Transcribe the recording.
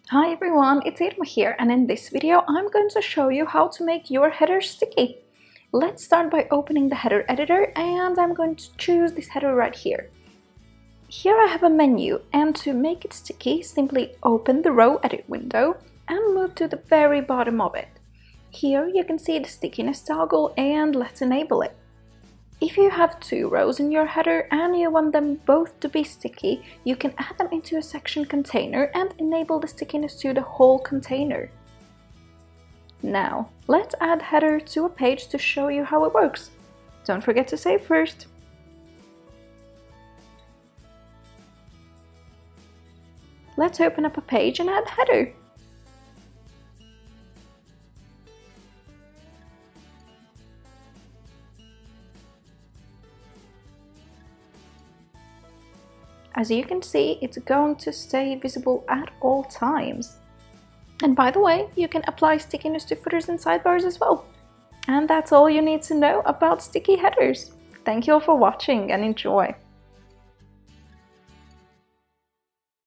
Hi everyone, it's Irma here, and in this video I'm going to show you how to make your header sticky. Let's start by opening the header editor, and I'm going to choose this header right here. Here I have a menu, and to make it sticky, simply open the row edit window and move to the very bottom of it. Here you can see the stickiness toggle, and let's enable it. If you have two rows in your header and you want them both to be sticky, you can add them into a section container and enable the stickiness to the whole container. Now, let's add header to a page to show you how it works. Don't forget to save first. Let's open up a page and add header. As you can see, it's going to stay visible at all times. And by the way, you can apply stickiness to footers and sidebars as well. And that's all you need to know about sticky headers. Thank you all for watching and enjoy!